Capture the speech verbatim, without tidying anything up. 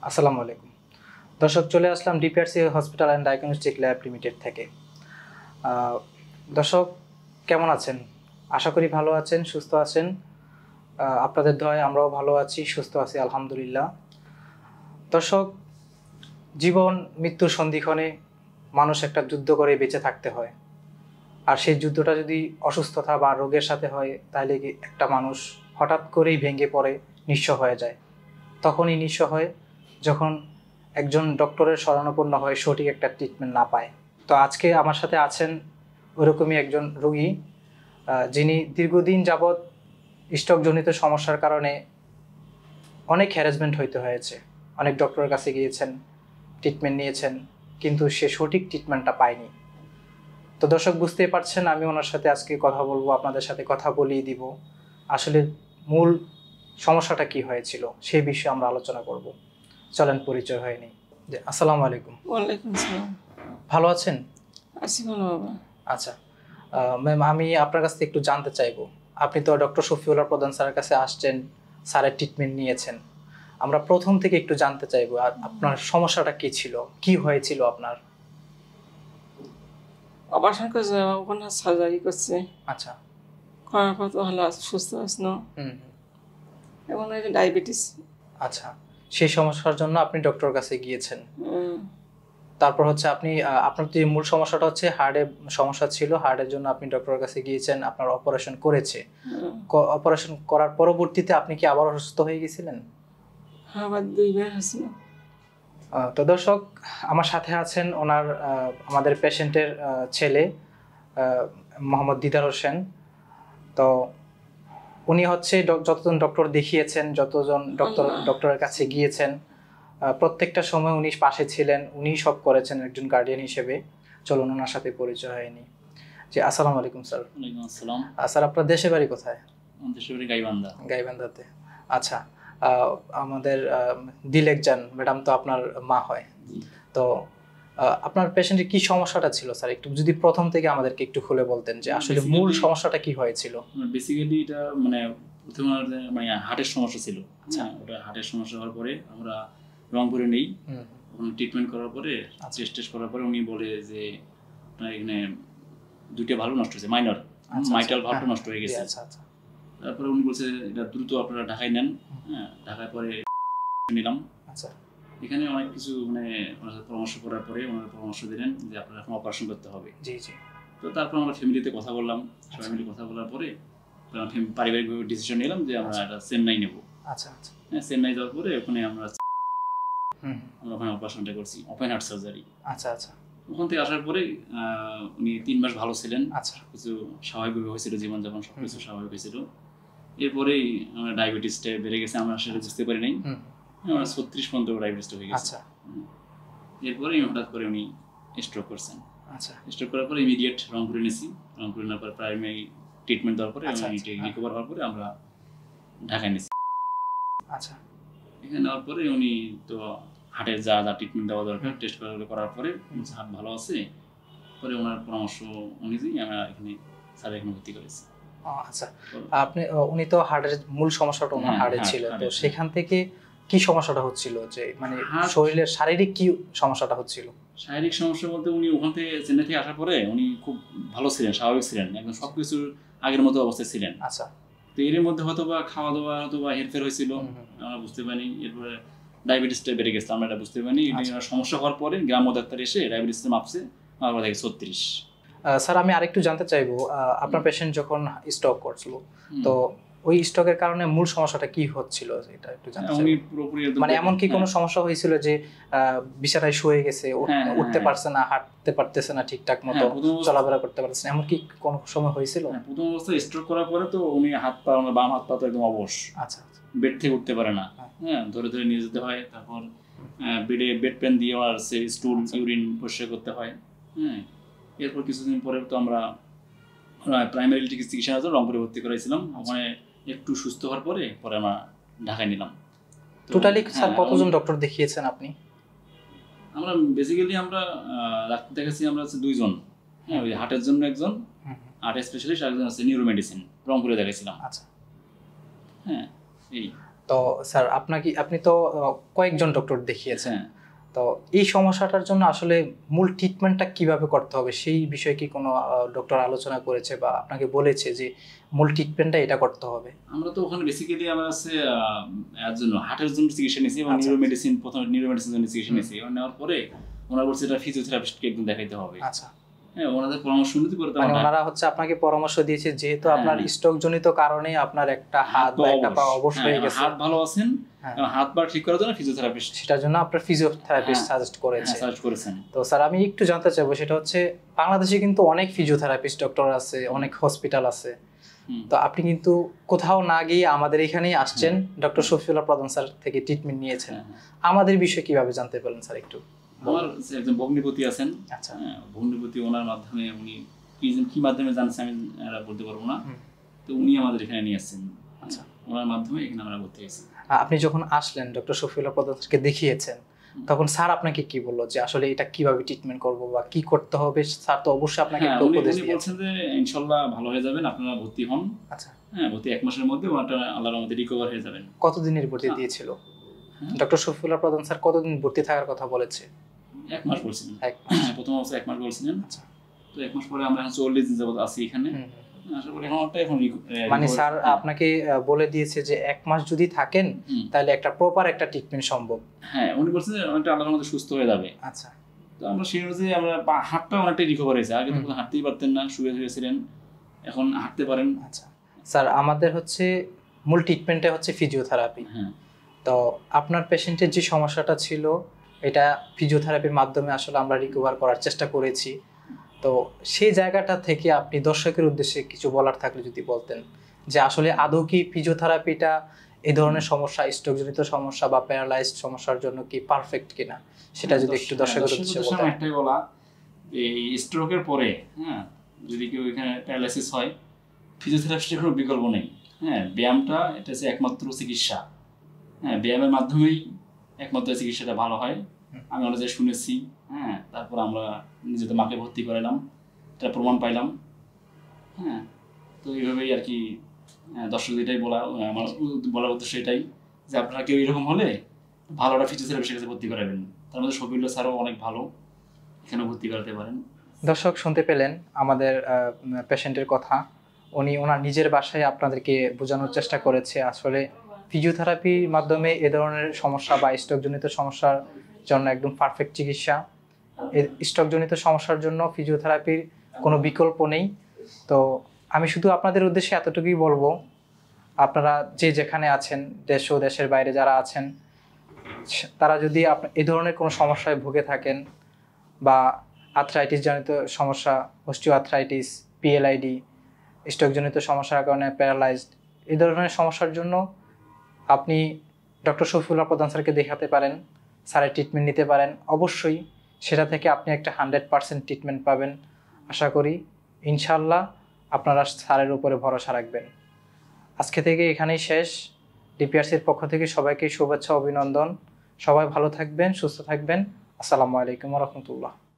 আসসালামু আলাইকুম দর্শক, চলে আসলাম DPRC hospital and diagnostic lab limited থেকে। দর্শক কেমন আছেন? আশা করি ভালো আছেন, সুস্থ আছেন। আপনাদের দয়ায় আমরাও ভালো আছি, সুস্থ আছি আলহামদুলিল্লাহ। দর্শক, জীবন মৃত্যুর সন্ধিক্ষণে মানুষ একটা যুদ্ধ করে বেঁচে থাকতে হয়। আর সেই যুদ্ধটা যদি অসুস্থতা বা রোগের সাথে হয়, তাহলে একটা মানুষ হঠাৎ করেই ভেঙে পড়ে, নিঃস্ব হয়ে যায়। তখনই নিঃস্ব হয় যখন একজন ডক্টরের শরণাপন্ন হয়ে সঠিক একটা ট্রিটমেন্ট না পায়। তো আজকে আমার সাথে আছেন ওরকমই একজন রোগী, যিনি দীর্ঘদিন যাবৎ স্ট্রোকজনিত সমস্যার কারণে অনেক হ্যারাসমেন্ট হইতে হয়েছে। অনেক ডক্টরের কাছে গিয়েছেন, ট্রিটমেন্ট নিয়েছেন, কিন্তু সে সঠিক ট্রিটমেন্টটা পায়নি। তো দর্শক বুঝতেই পারছেন, আমি ওনার সাথে আজকে কথা বলবো, আপনাদের সাথে কথা বলিয়ে দিব আসলে মূল সমস্যাটা কি হয়েছিল সেই বিষয়ে আমরা আলোচনা করব। চলেন পরিচয় হয়ে নেই। আসসালামু আলাইকুম। ওয়ালাইকুম আসসালাম। ভালো আছেন? আছি ভালো বাবা। আচ্ছা ম্যাম, আমি আপনার কাছ থেকে একটু জানতে চাইবো, আপনি তো ডক্টর শফিউল্লাহ প্রধান স্যারের কাছে আসছেন, স্যারের ট্রিটমেন্ট নিয়েছেন। আমরা প্রথম থেকে একটু জানতে চাইবো আপনার সমস্যাটা কি ছিল, কি হয়েছিল আপনার? অপারেশন করছে, ওখানে সার্জারি করছে। আচ্ছা, করার পর তো ভালো আছে, সুস্থ আছে না। হুম, এখন ডায়াবেটিস। আচ্ছা, সেই সমস্যার জন্য আপনি ডক্টরের কাছে গিয়েছেন। তারপর হচ্ছে আপনি আপনার যে মূল সমস্যাটা হচ্ছে হার্টের সমস্যা ছিল, হার্টের জন্য আপনি ডক্টরের কাছে গিয়েছেন, আপনার অপারেশন করেছে। অপারেশন করার পরবর্তীতে আপনি কি আবার অসুস্থ হয়ে গেছিলেন? হ্যাঁ, আবার দুইবার হয়েছিল। তো দর্শক, আমার সাথে আছেন ওনার আমাদের পেশেন্টের ছেলে মোহাম্মদ দিদার হোসেন। তো উনি হচ্ছে যতজন ডক্টর দেখিয়েছেন, যতজন ডক্টর ডক্টরের কাছে গিয়েছেন, প্রত্যেকটা সময় উনি পাশে ছিলেন, উনি সব করেছেন একজন গার্ডিয়ান হিসেবে। চলুন ওনার সাথে পরিচয় হয়নি। জি, আসসালামু আলাইকুম স্যার। ওয়ালাইকুম আসসালাম। স্যার, আপনার দেশে বাড়ি কোথায়? আমার দেশের বাড়ি গাইবান্ধা। গাইবান্ধাতে। আচ্ছা, আমাদের দিলেক জান ম্যাডাম তো আপনার মা হয়। তো আপনার পেশেন্টের কি সমস্যাটা ছিল স্যার, একটু যদি প্রথম থেকে আমাদেরকে একটু খুলে বলতেন যে আসলে মূল সমস্যাটা কি হয়েছিল? বেসিক্যালি এটা মানে প্রথমে মানে হার্টের সমস্যা ছিল। আচ্ছা, ওটা হার্টের সমস্যা হওয়ার পরে আমরা রংপুরে নেই, ওখানে ট্রিটমেন্ট করার পরে টেস্ট টেস্ট করার পরে উনি বলে যে আপনার এখানে দুইটা ভালো নষ্ট হয়েছে, মাইনর মাইটাল ভালভটা নষ্ট হয়ে গেছে। তারপরে উনি বলছে এটা দ্রুত আপনারা ঢাকায় নেন। হ্যাঁ, ঢাকায় পরে নিলাম। আচ্ছা, এখানে অনেক কিছু মানে ওনার সাথে পরামর্শ করার পরে ওনারা পরামর্শ দিলেন যে আপনারা এখন অপারেশন করতে হবে। জি জি। তো তারপর আমরা ফ্যামিলিতে কথা বললাম, সবাই মিলে কথা বলার পরে পারিবারিকভাবে ডিসিশন নিলাম যে আমরা এটা চেন্নাই নেব। আচ্ছা আচ্ছা। হ্যাঁ, চেন্নাই যাওয়ার পরে ওখানে আমরা আমরা ওখানে অপারেশনটা করছি, ওপেন হার্ট সার্জারি। আচ্ছা আচ্ছা। ওখান থেকে আসার পরে উনি তিন মাস ভালো ছিলেন। আচ্ছা, কিছু স্বাভাবিক হয়েছিল, জীবনযাপন সব কিছু স্বাভাবিক হয়েছিল। এরপরেই আমার ডায়াবেটিসটা বেড়ে গেছে, আমরা সেটা বুঝতে পারি নাই। আমার ছত্রিশ পর্যন্ত ডায়াবেটিসটা হয়ে গেছে। এরপরে হঠাৎ করে উনি স্ট্রোক করছেন। আচ্ছা, স্ট্রোক করার পরে ইমিডিয়েট রংপুরে নিয়েছি। রংপুরে নেওয়ার পর প্রাইমারি ট্রিটমেন্ট দেওয়ার পরে রিকভার হওয়ার পরে আমরা ঢাকায় নিয়েছি। আচ্ছা, এখানে নেওয়ার পরে উনি তো হার্টের যা যা ট্রিটমেন্ট দেওয়া দরকার টেস্ট করার পরে হার্ট ভালো আছে, পরে ওনার পরামর্শ অনুযায়ী আমরা এখানে স্যার এখানে ভর্তি করেছি। আচ্ছা, আপনি উনি তো হার্টের মূল সমস্যাটা ওনার হার্টে ছিল, তো সেখান থেকে কি সমস্যাটা হচ্ছিল, যে মানে শরীরের শারীরিক কি সমস্যাটা হচ্ছিল? শারীরিক সমস্যা বলতে উনি ওখান থেকে চেন্নাই থেকে আসার পরে উনি খুব ভালো ছিলেন, স্বাভাবিক ছিলেন, একদম সবকিছু আগের মতো অবস্থায় ছিলেন। আচ্ছা, তো এর মধ্যে হয়তো বা খাওয়া দাওয়া হয়তো বা হেরফের হয়েছিল, আমরা বুঝতে পারিনি। এরপরে ডায়াবেটিসটা বেড়ে গেছে, আমরা এটা বুঝতে পারিনি। সমস্যা হওয়ার পরে গ্রাম্য ডাক্তার এসে ডায়াবেটিসটা মাপছে, আমার দেখে ছত্রিশ। স্যার, আমি আরেকটু জানতে চাইবো, আপনার পেশেন্ট যখন স্ট্রোক করছিল, তো ওই স্ট্রোকের কারণে মূল সমস্যাটা কি হচ্ছিল এটা একটু জানতে চাই। মানে এমন কি কোনো সমস্যা হয়েছিল যে বিছানায় শুয়ে গেছে, উঠতে পারছে না, হাঁটতে পারতেছে না ঠিকঠাক মতো, চলাফেরা করতে পারছে না, এমন কি কোনো সময় হয়েছিল? প্রথম অবস্থায় স্ট্রোক করার পরে তো উনি হাত পা, বাম হাত পা তো একদম অবশ। আচ্ছা, বেড থেকে উঠতে পারে না। হ্যাঁ, ধরে ধরে নিয়ে যেতে হয়। তারপর বেডে বেড পেন দিয়ে আর সে স্টুল ইউরিন পরিষ্কার করতে হয়। হ্যাঁ, এরপর কিছুদিন পরে তো আমরা প্রাইমারি চিকিৎসা জন্য রংপুরে ভর্তি করাইছিলাম। ওখানে একটু সুস্থ হওয়ার পরে পরে আমরা ঢাকায় নিলাম। টোটালি স্যার কতজন ডক্টর দেখিয়েছেন আপনি? আমরা বেসিক্যালি আমরা ডাক্তার দেখাচ্ছি আমরা হচ্ছে দুইজন। হ্যাঁ, ওই হার্টের জন্য একজন, হার্ট স্পেশালিস্ট, একজন আছে নিউরো মেডিসিন, রংপুরে দেখাইছিলাম। আচ্ছা, হ্যাঁ এই। তো স্যার আপনাকে আপনি তো আহ, কয়েকজন ডক্টর দেখিয়েছেন, হ্যাঁ তো এই সমস্যাটার জন্য আসলে মূল ট্রিটমেন্টটা কিভাবে করতে হবে সেই বিষয়ে কি কোনো ডক্টর আলোচনা করেছে বা আপনাকে বলেছে যে মূল ট্রিটমেন্টটা এটা করতে হবে? আমরা তো ওখানে বেসিক্যালি আমরা আছে এর জন্য হার্টের জন্য চিকিৎসা নিয়েছি এবং আচ্ছা। নিউরো মেডিসিন, প্রথমে নিউরো মেডিসিন জন্য চিকিৎসা নিয়েছি। এবং নেওয়ার পরে ওনারা বলছে এটা ফিজিওথেরাপিস্টকে একদম দেখাইতে হবে। আচ্ছা, হ্যাঁ ওনাদের পরামর্শ নিতে করতে মানে আমরা ওনারা হচ্ছে আপনাকে পরামর্শ দিয়েছে যেহেতু হ্যাঁ, আপনার হ্যাঁ। স্ট্রোক জনিত কারণে আপনার একটা হাত বা একটা পা অবশ হয়ে হ্যাঁ, গেছে, হাত ভালো আছেন, হ্যাঁ। এবং হাত পা ঠিক করার জন্য ফিজিওথেরাপিস্ট সেটার জন্য আপনার ফিজিওথেরাপিস্ট হ্যাঁ, সাজেস্ট করেছে। সাজেস্ট করেছেন। তো স্যার আমি একটু জানতে চাইবো, সেটা হচ্ছে বাংলাদেশে কিন্তু অনেক ফিজিওথেরাপিস্ট ডক্টর আছে, অনেক হসপিটাল আছে, হুম। তো আপনি কিন্তু কোথাও না গিয়ে আমাদের এখানেই আসছেন, ডক্টর শফিউল্লাহ প্রধান স্যার থেকে ট্রিটমেন্ট নিয়েছেন। হ্যাঁ, হ্যাঁ। আমাদের বিষয়ে কিভাবে জানতে পারলেন স্যার একটু? আমার একজন ভগ্নিপতি আছেন, আচ্ছা, হ্যাঁ, ভগ্নিপতি ওনার মাধ্যমে উনি কি কি মাধ্যমে জানছে আমি আর বলতে পারবো না, হুম। তো উনি আমাদের এখানে নিয়ে আসছেন। আচ্ছা, ওনার মাধ্যমে এখানে আমরা ভর্তি হয়েছি। আপনি যখন আসলেন ডক্টর শফিউল্লাহ প্রধান স্যারকে দেখিয়েছেন, তখন স্যার আপনাকে কি বললো যে আসলে এটা কিভাবে ট্রিটমেন্ট করবো বা কি করতে হবে? স্যার তো অবশ্যই আপনাকে হ্যাঁ একটা উনি উপদেশ উনি দিয়েছেন। বলছেন যে ইনশাল্লাহ ভালো হয়ে যাবেন, আপনারা ভর্তি হন। আচ্ছা, হ্যাঁ ভর্তি এক মাসের মধ্যে ওনাটা আল্লাহর রহমতে রিকভার হয়ে যাবেন। কতদিনের ভর্তি হ্যাঁ। দিয়েছিল হ্যাঁ। ডক্টর শফিউল্লাহ প্রধান স্যার? কতদিন ভর্তি থাকার কথা বলেছে? এক মাস বলছিলেন, এক মাস। প্রথম অবস্থায় এক মাস বলছিলেন। আচ্ছা, তো এক মাস পরে আমরা এখন চল্লিশ দিন যাবত আছি এখানে। হুম, হুম। আশা করি এখন ওটা এখন রিক- এ, মানে recover- স্যার হ্যাঁ, আপনাকে আহ, বলে দিয়েছে যে এক মাস যদি থাকেন হুম। তাহলে একটা প্রপার একটা ট্রিটমেন্ট সম্ভব। হ্যাঁ উনি বলছেন যে অনেকটা আল্লাহর মধ্যে সুস্থ হয়ে যাবে। আচ্ছা, তো আমরা সেই অনুযায়ী আমরা পা- হাতটা অনেকটাই রিকভার হয়েছে। আগে তো হুম। কোনো হাঁটতেই পারতেন না, শুয়ে শুয়েছিলেন, এখন হাঁটতে পারেন। আচ্ছা স্যার, আমাদের হচ্ছে মূল ট্রিটমেন্টে হচ্ছে ফিজিওথেরাপি। হ্যাঁ তো আপনার পেশেন্টের যে সমস্যাটা ছিল এটা ফিজিওথেরাপির মাধ্যমে আসলে আমরা রিকভার করার চেষ্টা করেছি। তো সেই জায়গাটা থেকে আপনি দর্শকের উদ্দেশ্যে কিছু বলার থাকলে যদি বলতেন যে আসলে আদৌ কি ফিজিওথেরাপিটা এই ধরনের সমস্যা, স্ট্রোকজনিত সমস্যা বা প্যারালাইজড সমস্যার জন্য কি পারফেক্ট কিনা, সেটা যদি একটু দর্শকের উদ্দেশ্যে বলতেন। একটাই বলা, এই স্ট্রোকের পরে হ্যাঁ যদি কেউ এখানে প্যারালাইসিস হয়, ফিজিওথেরাপিস্টের কোনো বিকল্প নেই। হ্যাঁ ব্যায়ামটা এটা হচ্ছে একমাত্র চিকিৎসা। হ্যাঁ ব্যায়ামের মাধ্যমেই একমাত্র চিকিৎসাটা ভালো হয়। আমি অনেক জায়গায় শুনেছি। হ্যাঁ তারপর আমরা নিজেদের মাকে ভর্তি করালাম, এটা প্রমাণ পাইলাম। হ্যাঁ তো এইভাবেই আর কি দর্শক এটাই বলা, আমার বলার উদ্দেশ্য এটাই যে আপনারা কেউ এরকম হলে ভালো একটা ফিজিওথেরাপিস্টের কাছে ভর্তি করাবেন। তার মধ্যে শফিউল্লাহ স্যারও অনেক ভালো, এখানে ভর্তি করাতে পারেন। দর্শক শুনতে পেলেন আমাদের পেশেন্টের কথা। উনি ওনার নিজের বাসায় আপনাদেরকে বোঝানোর চেষ্টা করেছে আসলে ফিজিওথেরাপির মাধ্যমে এ ধরনের সমস্যা বা স্ট্রোকজনিত সমস্যার জন্য একদম পারফেক্ট চিকিৎসা। এই স্ট্রোকজনিত সমস্যার জন্য ফিজিওথেরাপির কোনো বিকল্প নেই। তো আমি শুধু আপনাদের উদ্দেশ্যে এতটুকুই বলবো, আপনারা যে যেখানে আছেন, দেশ ও দেশের বাইরে যারা আছেন, তারা যদি এই ধরনের কোনো সমস্যায় ভুগে থাকেন বা আর্থ্রাইটিস জনিত সমস্যা, অস্টিও আর্থ্রাইটিস, পিএলআইডি, স্ট্রোকজনিত সমস্যার কারণে প্যারালাইজড, এই ধরনের সমস্যার জন্য আপনি ডক্টর শফিউল্লাহ প্রধান স্যারকে দেখাতে পারেন, স্যারের ট্রিটমেন্ট নিতে পারেন। অবশ্যই সেটা থেকে আপনি একটা হান্ড্রেড পার্সেন্ট ট্রিটমেন্ট পাবেন আশা করি। ইনশাল্লাহ আপনারা স্যারের উপরে ভরসা রাখবেন। আজকে থেকে এখানেই শেষ। ডিপিআরসির পক্ষ থেকে সবাইকে শুভেচ্ছা, অভিনন্দন। সবাই ভালো থাকবেন, সুস্থ থাকবেন। আসসালামু আলাইকুম ওয়া রাহমাতুল্লাহ।